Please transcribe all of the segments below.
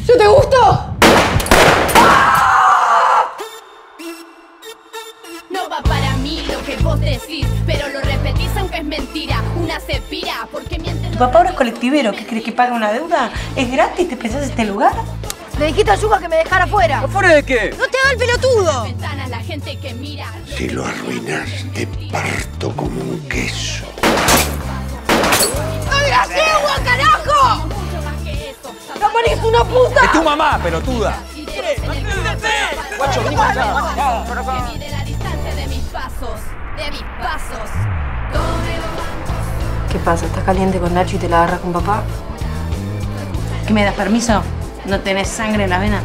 ¿Yo te gusto? No va para mí lo que vos decís, pero lo repetís aunque es mentira. Una se pira porque miente. ¿Tu papá ahora es colectivero? ¿Qué crees que paga una deuda? ¿Es gratis? ¿Te pensás este lugar? Le dijiste a Yuga que me dejara afuera. ¿Afuera de qué? ¡No te hagas el pelotudo! Ventanas, la gente que mira. Si lo arruinas, te parto como un queso. ¡No digas yegua, carajo! Mucho más que eso. ¡Ramón es una puta! ¡Es tu mamá, pelotuda! Guacho, vení para acá. Que mide la distancia de mis pasos. De mis pasos. ¿Qué pasa? ¿Estás caliente con Nacho y te la agarras con papá? ¿Qué me das permiso? ¿No tenés sangre en la vena?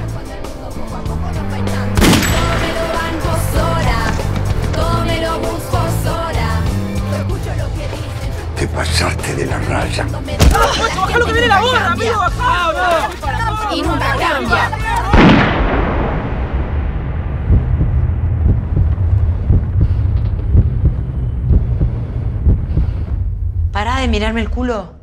Te pasaste de la raya. ¡Baja lo que viene la gorra, amigo! Y nunca cambia. Pará de mirarme el culo.